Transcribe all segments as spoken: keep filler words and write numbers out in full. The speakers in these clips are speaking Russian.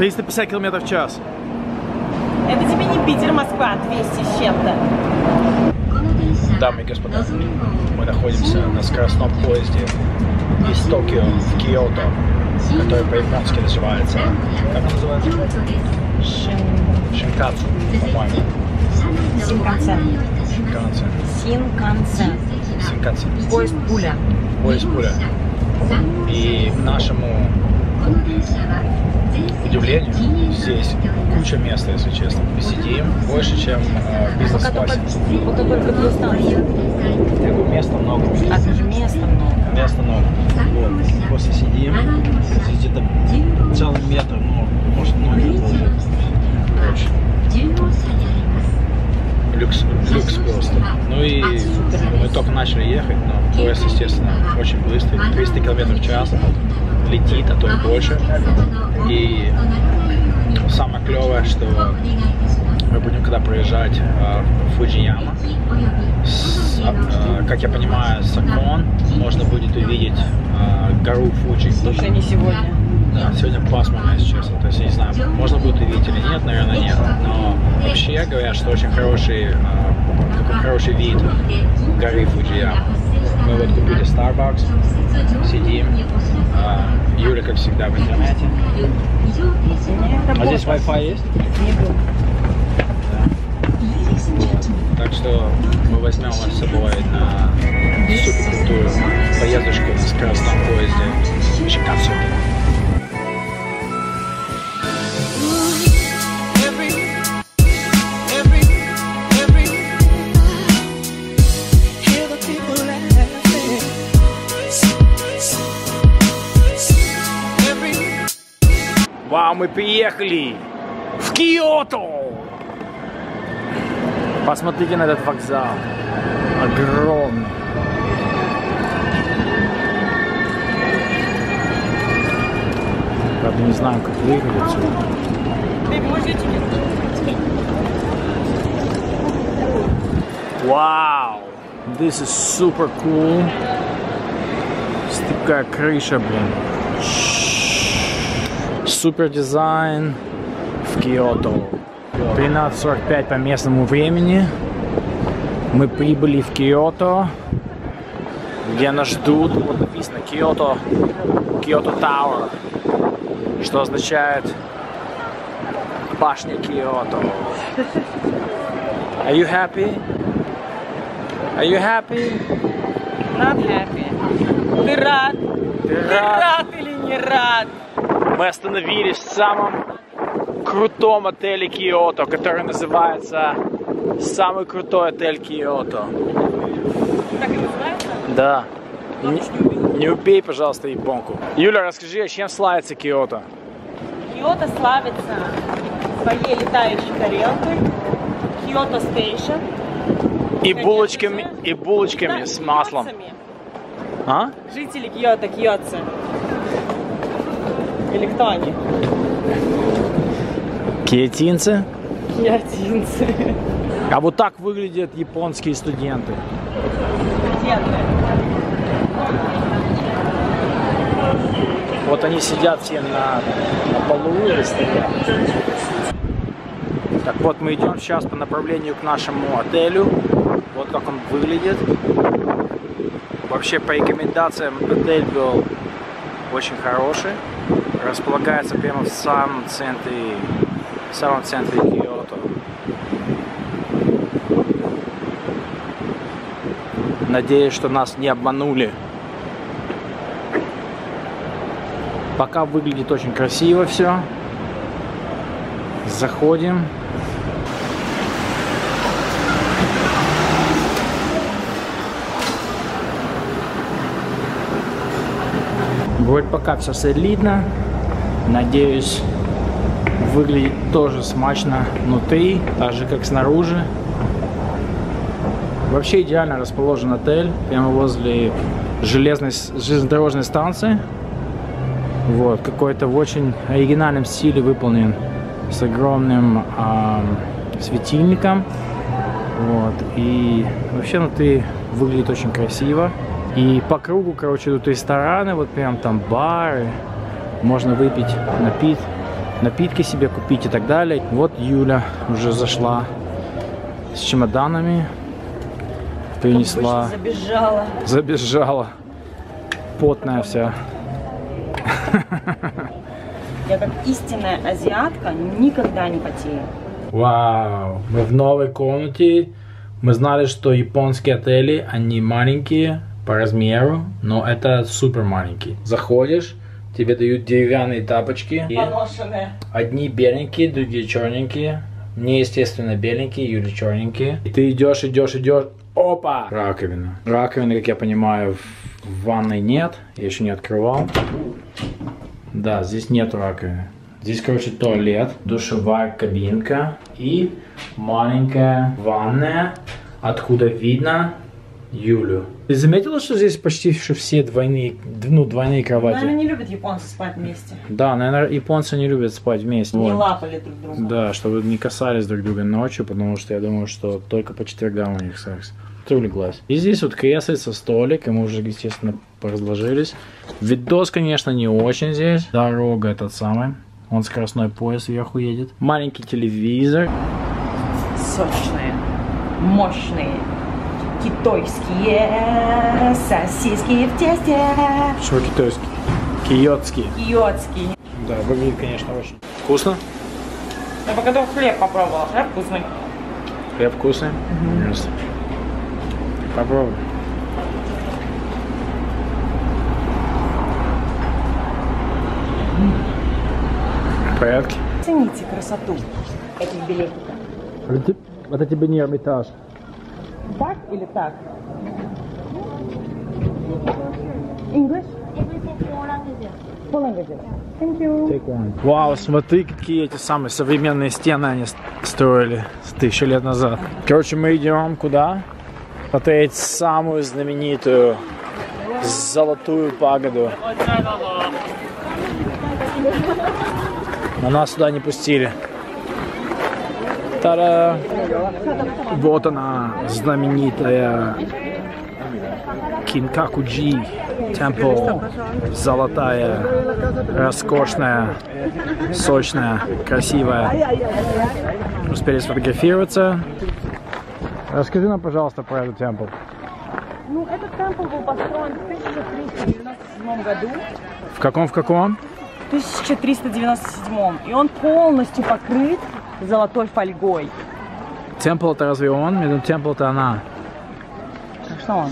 триста пятьдесят километров в час. Это тебе не Питер, Москва, двести с чем-то. Дамы и господа, мы находимся на скоростном поезде из Токио в Киото, который по-японски называется, как он называется? Шинкансен, по-моему. Синкансен. Шинкансен. Синкансен. Шинкансен. Поезд пуля. Поезд пуля. И к нашему удивлению, здесь куча места, если честно. Мы сидим больше, чем э, в бизнес-классе. Пока только две станции. Я говорю, места много. А это же места много. Места много. Вот. Просто сидим. Здесь где-то целый метр, ну, может, ну, метр уже. Короче. Люкс, люкс просто. Ну и мы только начали ехать, но поезд, естественно, очень быстрый. триста километров в час летит, а то и больше. И самое клевое, что мы будем когда проезжать э, в Фудзияма, с, э, как я понимаю, с окон можно будет увидеть э, гору Фудзи. Только не сегодня. Да, сегодня пасмурно, если честно. То есть я не знаю, можно будет увидеть или нет, наверное, нет. Но вообще говорят, что очень хороший, э, такой хороший вид горы Фудзияма. Мы вот купили Starbucks, сидим. Э, Юля, как всегда, в интернете. А здесь Wi-Fi есть? Не было. Да. Так что мы возьмем вас с собой на супер крутую поездочку на скоростном поезде Шинкансен. Вау, мы приехали в Киото! Посмотрите на этот вокзал. Огромный. Правда, не знаю, как выглядит отсюда. Вау! This is super cool. Такая крыша, блин. Супер дизайн в Киото. тринадцать сорок пять по местному времени. Мы прибыли в Киото, где нас ждут. Вот написано Киото, Киото Тауэр, что означает башня Киото. Are you happy? Are you happy? Not happy. Ты рад? Ты Ты рад? рад или не рад? Мы остановились в самом крутом отеле Киото, который называется самый крутой отель Киото. Так и называется? Да. Не, не убей, пожалуйста, японку. Юля, расскажи, чем славится Киото? Киото славится своей летающей тарелкой, Киото Стейшн. И булочками, и булочками Да, с маслом. киотцами. А? Жители Киото, киотцы. Или кто они? Киотинцы? Киотинцы. А вот так выглядят японские студенты. Студенты. Вот они сидят все на, на полу или стоят. Так вот, мы идем сейчас по направлению к нашему отелю. Вот как он выглядит. Вообще, по рекомендациям, отель был очень хороший. Располагается прямо в самом центре, в самом центре Киото. Надеюсь, что нас не обманули. Пока выглядит очень красиво все. Заходим. Вроде пока все солидно. Надеюсь, выглядит тоже смачно внутри, так же как снаружи. Вообще идеально расположен отель, прямо возле железной, железнодорожной станции. Вот, какой-то в очень оригинальном стиле выполнен, с огромным э, светильником. Вот, и вообще внутри выглядит очень красиво. И по кругу, короче, тут рестораны, вот прям там бары. Можно выпить, напить, напитки себе купить и так далее. Вот Юля уже зашла с чемоданами, принесла, забежала, забежала, потная вся. Я как истинная азиатка никогда не потею. Вау, мы в новой комнате. Мы знали, что японские отели, они маленькие по размеру, но это супер маленький. Заходишь, тебе дают деревянные тапочки. Поношенные. Одни беленькие, другие черненькие. Мне, естественно, беленькие, Юля черненькие. И ты идешь, идешь, идешь. Опа! Раковина. Раковины, как я понимаю, в ванной нет. Я еще не открывал. Да, здесь нет раковины. Здесь, короче, туалет, душевая кабинка и маленькая ванная, откуда видно Юлю. Ты заметила, что здесь почти что все двойные, ну, двойные кровати? Наверное, не любят японцы спать вместе. Да, наверное, японцы не любят спать вместе. Не Вот. лапали друг друга. Да, чтобы не касались друг друга ночью, потому что я думаю, что только по четвергам у них секс. Ты улеглась. И здесь вот креслица, столик, и мы уже, естественно, поразложились. Видос, конечно, не очень здесь. Дорога этот самый. Вон скоростной поезд сверху едет. Маленький телевизор. Сочные, мощные, китайские сосиски в тесте. Что китайский? Киотский. Киотский. Да, выглядит, конечно, очень вкусно. Я пока только хлеб попробовала. Хлеб вкусный. Хлеб вкусный? Угу. Yes. Попробуй. В порядке? Оцените красоту этих билетиков. Это, это тебе не Эрмитаж. Так или так? English? Full languages. Thank you. Take one. Вау, смотри, какие эти самые современные стены они строили с тысячи лет назад. Короче, мы идем куда? Смотреть самую знаменитую золотую пагоду. Но нас сюда не пустили. Та-да! Вот она, знаменитая Кинкаку-джи Темпл. Золотая, роскошная, сочная, красивая. Успели сфотографироваться. Расскажи нам, пожалуйста, про этот темпл. Ну, этот темпл был построен в тысяча триста девяносто седьмом году. В каком, в каком? В тысяча триста девяносто седьмом. И он полностью покрыт золотой фольгой. Темпл это разве он? Или темпл это она? А что он?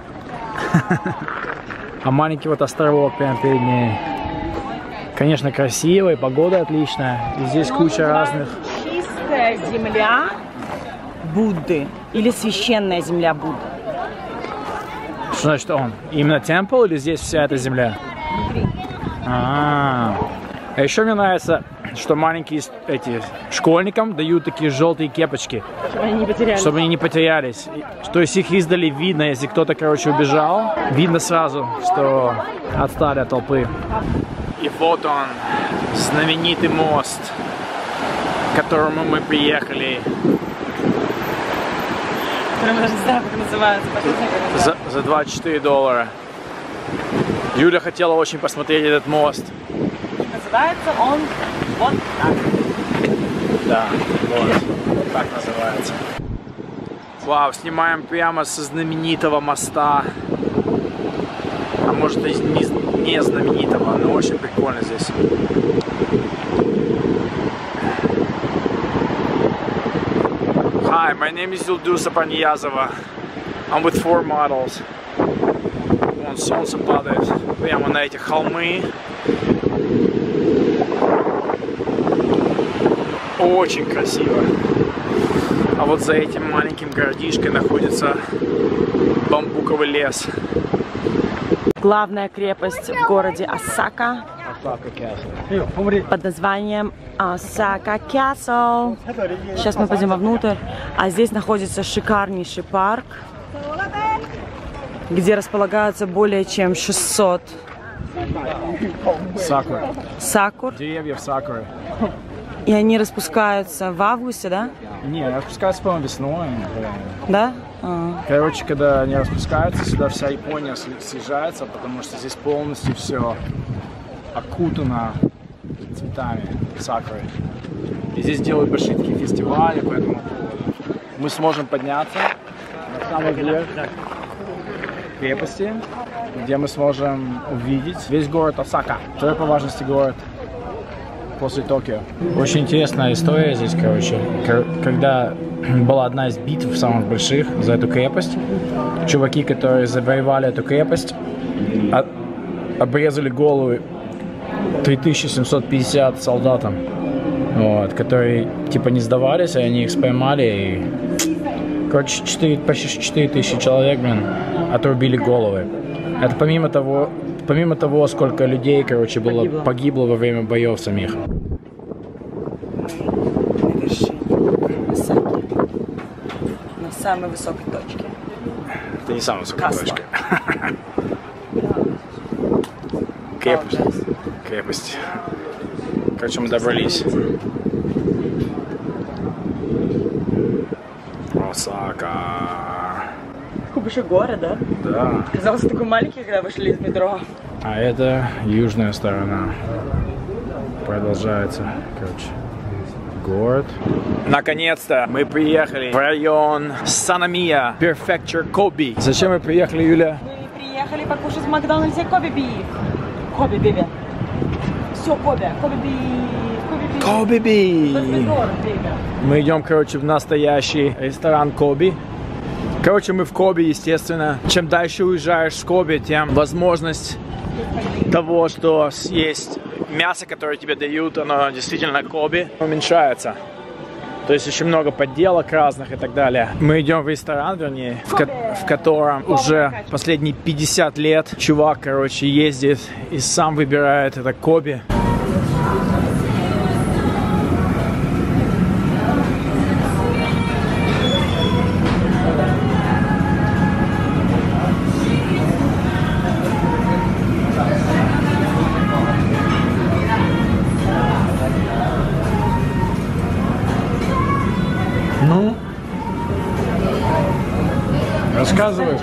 А маленький вот островок прямо перед ней. Конечно, красивый, погода отличная. И здесь Он куча разных. Чистая земля Будды. Или священная земля Будды. Что значит он? Именно темпл или здесь вся эта земля? Внутри. А, -а, -а. а еще мне нравится, что маленькие эти школьникам дают такие желтые кепочки, Чтобы они не потерялись. чтобы они не потерялись. То есть их издали видно, если кто-то, короче, убежал, видно сразу, что отстали от толпы. И вот он, знаменитый мост, к которому мы приехали. Я даже не знаю, как называется. За, за двадцать четыре доллара. Юля хотела очень посмотреть этот мост. Называется он вот так. Да, вот, так называется. Вау, снимаем прямо со знаменитого моста. А может и не, не знаменитого, но очень прикольно здесь. Hi, my name is Ildus Apanyazova. I'm with four models. Вон солнце падает прямо на эти холмы. Очень красиво. А вот за этим маленьким городишкой находится бамбуковый лес. Главная крепость в городе Осака под названием Осака Castle. Сейчас мы пойдем вовнутрь. А здесь находится шикарнейший парк, где располагаются более чем шестьсот Сакура. сакур. Деревьев сакуры. И они распускаются в августе, да? Не, распускаются, по-моему, весной. Да? А. Короче, когда они распускаются, сюда вся Япония съезжается, потому что здесь полностью все окутано цветами, сакурой. И здесь делают большие такие фестивали, поэтому мы сможем подняться на самый верх крепости, где мы сможем увидеть весь город Осака. Второй по важности город после Токио. Очень интересная история здесь, короче. Когда была одна из битв самых больших за эту крепость, чуваки, которые завоевали эту крепость, от, обрезали головы три тысячи семьсот пятьдесят солдатам, вот, которые типа не сдавались, и они их поймали и, короче, четыре, почти четыре тысячи человек, блин, отрубили головы. Это помимо того, помимо того, сколько людей, короче, было погибло, погибло во время боев самих. На самой высокой точке. Это не самая высокая точка. Крепость. Крепость. Короче, мы добрались. Осака. Такой большой город, да? Да. Казался такой маленький, когда вышли из метро. А это южная сторона. Продолжается, короче, город. Наконец-то мы приехали в район Санамия, Prefecture Kobe. Зачем мы приехали, Юля? Мы приехали покушать в Макдональдсе Kobe Beef. Kobe Beef. Все Kobe. Kobe Beef. Kobe Beef. Мы идем, короче, в настоящий ресторан Kobe. Короче, мы в Kobe, естественно. Чем дальше уезжаешь с Kobe, тем возможность того, что съесть мясо, которое тебе дают, оно действительно Kobe, уменьшается. То есть очень много подделок разных и так далее. Мы идем в ресторан, вернее, в, ко в котором уже последние пятьдесят лет чувак, короче, ездит и сам выбирает это Kobe. Ну, рассказывай.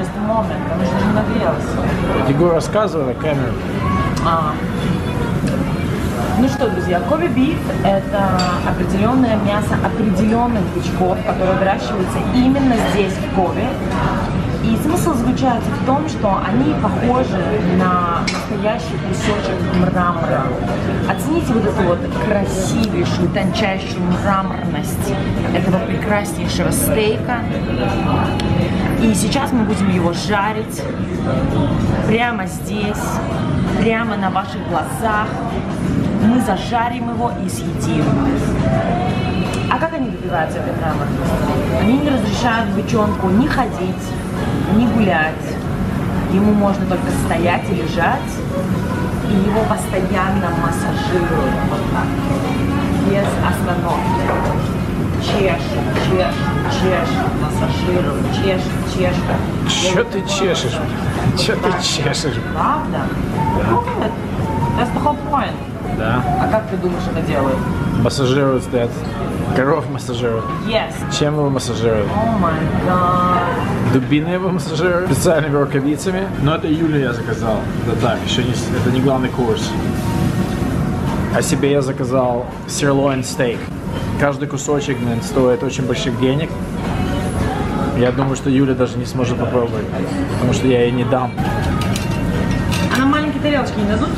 Егор, рассказывай на камеру. А. Ну что, друзья, Kobe Beef – это определенное мясо определенных бычков, которые выращиваются именно здесь, в Kobe. И смысл заключается в том, что они похожи на настоящий кусочек мрамора. Оцените вот эту вот красивейшую, тончайшую мраморность этого прекраснейшего стейка. И сейчас мы будем его жарить прямо здесь, прямо на ваших глазах. Мы зажарим его и съедим. А как они добиваются этой мраморности? Они не разрешают бычонку ни ходить, ни гулять. Ему можно только стоять и лежать, и его постоянно массажируют вот так, без остановки. Чешут, чешут, чешут, массажируют, чешут, чешут. Чё ты чешешь? Чё ты чешешь? Правда? Да. That's the whole point. Да. А как ты думаешь, это делают? Массажируют, стоят. Коров массажируют. Yes. Чем его массажируют? О май гад. Дубины его массажируют специальными рукавицами. Но это Юля я заказал. Это так, еще не, это не главный курс. А себе я заказал sirloin steak. Каждый кусочек, блин, стоит очень больших денег. Я думаю, что Юля даже не сможет попробовать, потому что я ей не дам. А нам маленькие тарелочки не дадут?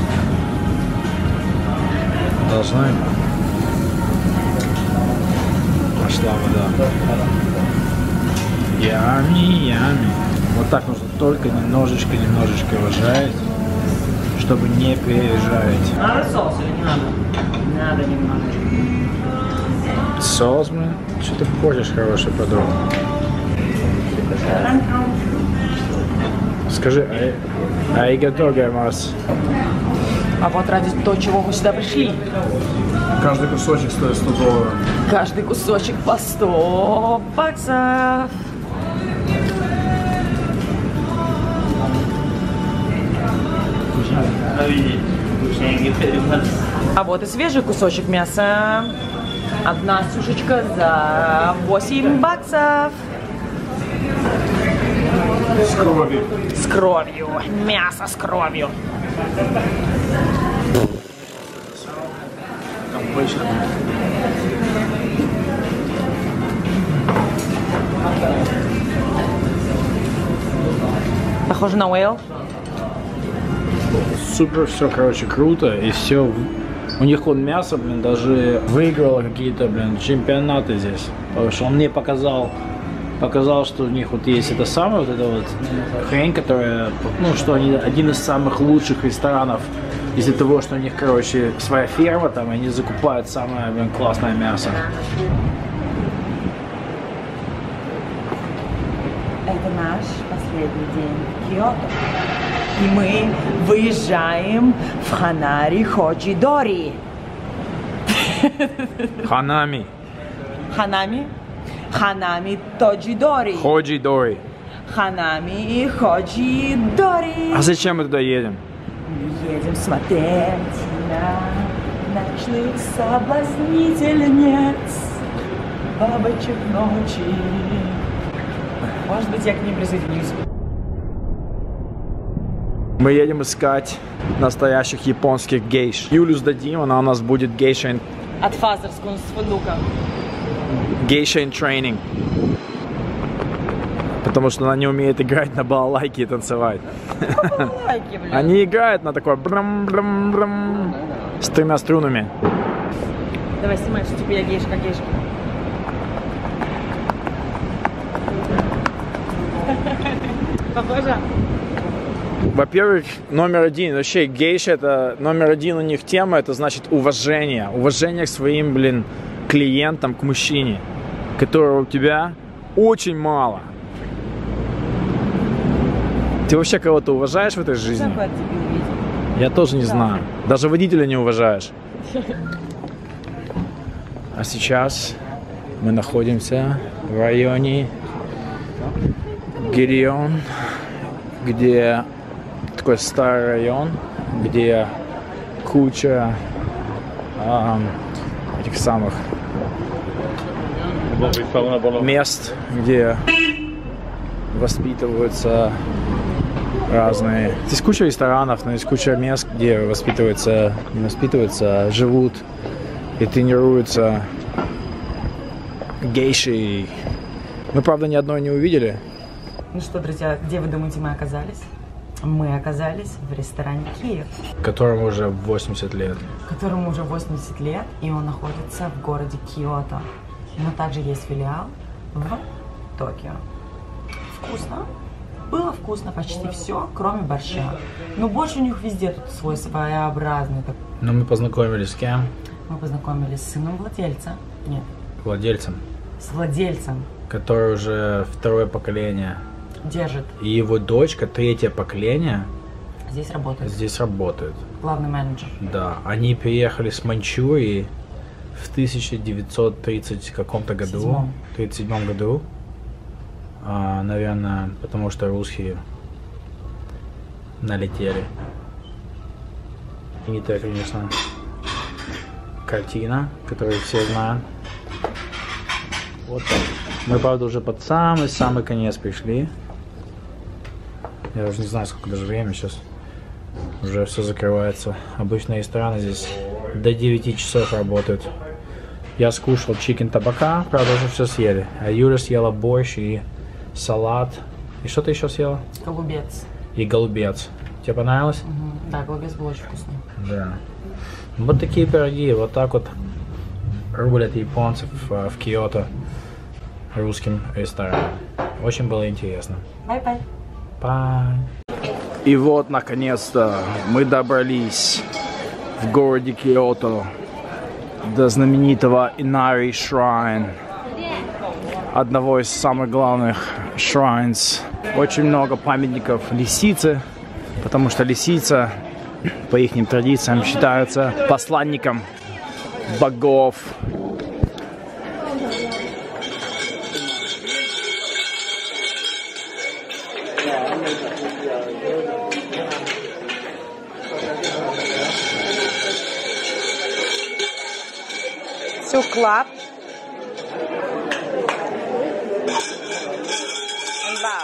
Должна. Пошла вода. Ями, ями. Вот так нужно только немножечко, немножечко его жарить, чтобы не пережарить. Надо соус или не надо? Надо немножечко. Соус, блин? Что ты хочешь, хороший подруга? Скажи, айгато гаймас. А вот ради того, чего вы сюда пришли. Каждый кусочек стоит сто долларов. Каждый кусочек по сто баксов. А вот и свежий кусочек мяса. Одна сушечка за восемь баксов. С кровью. С кровью. Мясо с кровью. Обычно. Похоже на whale. Супер, все, короче, круто. И все. У них вот мясо, блин, даже выиграло какие-то, блин, чемпионаты здесь. Потому что он мне показал, показал, что у них вот есть это самое, вот это вот хрень, которая, ну, что они один из самых лучших ресторанов из-за того, что у них, короче, своя ферма там, и они закупают самое, блин, классное мясо. Это наш последний день в Киото. И мы выезжаем в Ханари Ходжидори. Ханами. Ханами? Ханами Тоджидори. Ходжидори. Ханами Ходжидори. А зачем мы туда едем? Мы едем смотреть на ночных соблазнительниц, бабочек ночи. Может быть, я к ним присоединюсь. Мы едем искать настоящих японских гейш. Юлю сдадим, она у нас будет гейша. От фазерского с фундука. Гейша in training. Потому что она не умеет играть на балалайке и танцевать. Балалайки, блин. Они играют на такой брам-брам-брам с тремя струнами. Давай снимай, что типа я гейшка, гейшка. Похоже? Во-первых, номер один, вообще гейша, это номер один у них тема, это значит уважение. Уважение к своим, блин, клиентам, к мужчине, которого у тебя очень мало. Ты вообще кого-то уважаешь в этой жизни? Я тоже не знаю. Даже водителя не уважаешь. А сейчас мы находимся в районе Гирион, где такой старый район, где куча э, этих самых мест, где воспитываются разные. Здесь куча ресторанов, но есть куча мест, где воспитываются, не воспитываются, а живут и тренируются гейши. Мы, правда, ни одной не увидели. Ну что, друзья, где вы думаете, мы оказались? Мы оказались в ресторане Киев. Которому уже восемьдесят лет. Которому уже восемьдесят лет, и он находится в городе Киото. Но также есть филиал в Токио. Вкусно. Было вкусно почти все, кроме борща. Но борщ у них везде тут свой своеобразный. Но мы познакомились с кем? Мы познакомились с сыном владельца. Нет. Владельцем. С владельцем. Который уже второе поколение. Держит. И его дочка, третье поколение, здесь работает. Здесь работает. Главный менеджер. Да. Они приехали с Маньчжурии в тысяча девятьсот тридцать каком-то году. тридцать седьмом году. А, наверное, потому что русские налетели. И это, конечно, картина, которую все знают. Вот так. Мы, правда, уже под самый-самый конец пришли. Я уже не знаю, сколько даже времени сейчас. Уже все закрывается. Обычно рестораны здесь до девяти часов работают. Я скушал чикен табака, правда, уже все съели. А Юля съела борщ и салат. И что ты еще съела? Голубец. И голубец. Тебе понравилось? Угу. Да, голубец был очень вкусный. Да. Вот такие пироги. Вот так вот рулят японцев в, в Киото русским рестораном. Очень было интересно. Бай-бай. Bye. И вот, наконец-то, мы добрались в городе Киото до знаменитого Inari Shrine, одного из самых главных shrines. Очень много памятников лисицы, потому что лисица, по их традициям, считается посланником богов. To clap and bow.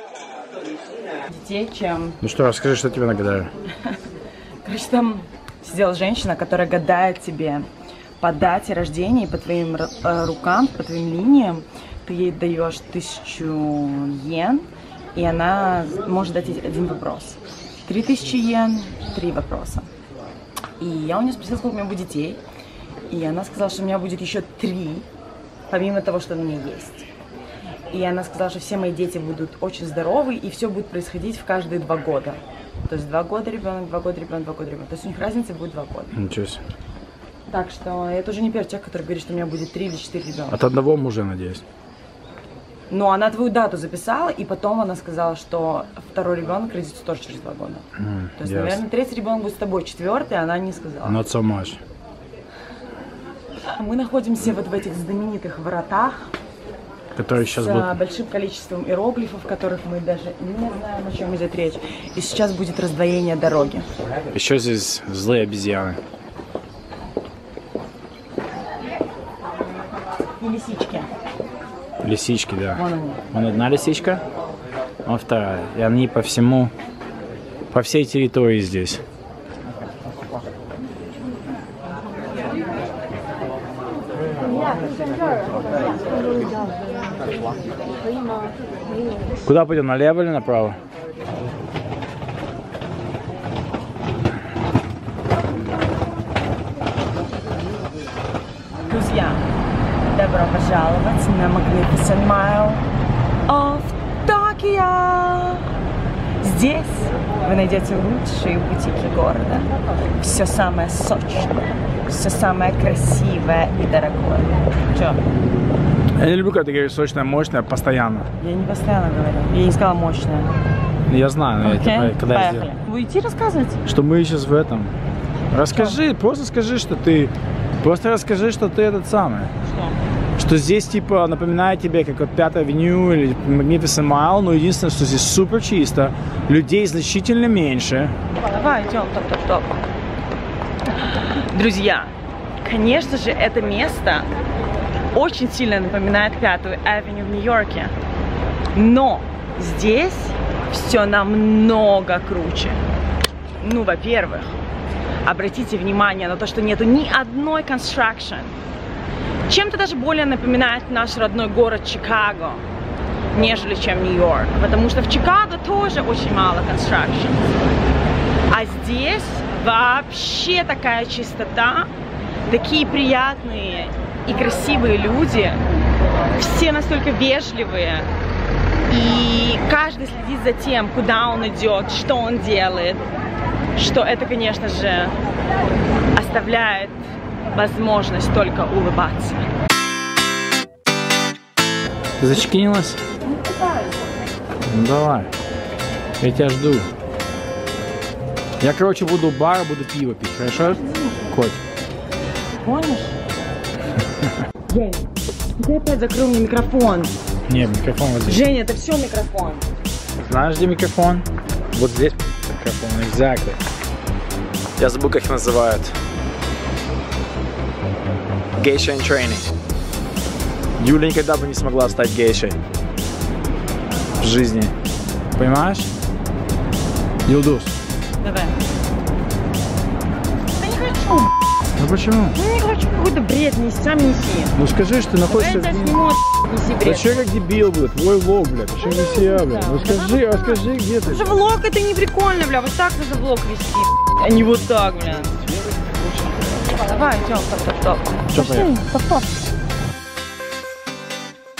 Детей, чем... Ну что, расскажи, что тебе нагадали. Короче, там сидела женщина, которая гадает тебе по дате рождения и по твоим э, рукам, по твоим линиям. Ты ей даешь тысячу йен, и она может дать один вопрос. Три тысячи йен, три вопроса. И я у нее спросила, сколько у меня будет детей. И она сказала, что у меня будет еще три, помимо того, что у меня есть. И она сказала, что все мои дети будут очень здоровы, и все будет происходить в каждые два года. То есть два года ребенок, два года ребенок, два года ребенок. То есть у них разница будет два года. Ничего себе. Так что это уже не первый человек, который говорит, что у меня будет три или четыре ребенка. От одного мужа, надеюсь. Но она твою дату записала, и потом она сказала, что второй ребенок родится тоже через два года. Mm, То есть, yes. наверное, третий ребенок будет с тобой, четвертый она не сказала. Not so much. Мы находимся вот в этих знаменитых воротах, Которые сейчас с будут... большим количеством иероглифов, которых мы даже не знаем, о чем идет речь. И сейчас будет раздвоение дороги. Еще здесь злые обезьяны. И лисички. Лисички, да. Вон они. Вон одна лисичка, вон вторая. И они по всему, по всей территории здесь. Куда пойдем, налево или направо? Друзья, добро пожаловать на Magnificent Mile of Tokyo! Здесь вы найдете лучшие бутики города. Все самое сочное, все самое красивое и дорогое. Чё? Я не люблю, когда ты говоришь сочное, мощное, постоянно. Я не постоянно говорю. Я не сказала мощное. Я знаю, но Okay? я, когда я сделаю. Вы идти рассказывать? Что мы сейчас в этом. Расскажи, что? Просто скажи, что ты... Просто расскажи, что ты этот самый. Что? Что здесь, типа, напоминает тебе, как вот Пятая авеню или Magnificent Mile, но единственное, что здесь супер чисто, людей значительно меньше. Давай, идем, топ-топ-топ. Друзья, конечно же, это место очень сильно напоминает Пятую авеню в Нью-Йорке. Но здесь все намного круче. Ну, во-первых, обратите внимание на то, что нету ни одной construction. Чем-то даже более напоминает наш родной город Чикаго, нежели чем Нью-Йорк. Потому что в Чикаго тоже очень мало construction. А здесь вообще такая чистота, такие приятные и красивые люди, все настолько вежливые, и каждый следит за тем, куда он идет, что он делает, что это, конечно же, оставляет возможность только улыбаться. Ты зачекинилась? Ну давай, я тебя жду. Я, короче, буду у бара, буду пиво пить, хорошо, Коть? Помнишь? Жень, ты опять закрыл мне микрофон. Нет, микрофон вот здесь. Женя, это все микрофон. Знаешь, где микрофон? Вот здесь микрофон, exactly. Я забыл, как их называют. Гейша in training. Юля никогда бы не смогла стать гейшей в жизни. Понимаешь? Юлдус. Давай. Да не хочу. Ну почему? Ну не хочу, какой-то бред неси, сам неси. Ну скажи, что ты Давай находишься я тебя в... сниму, неси Да бред. че как дебил, блядь, твой влог, блядь, почему не себя, блядь? Ну скажи, а скажи, где ты? Уже влог это не прикольно, бля, вот так надо влог вести, а не вот так, бля. Давай, идем, топ-топ-топ. Что Пошли, поехали? топ-топ.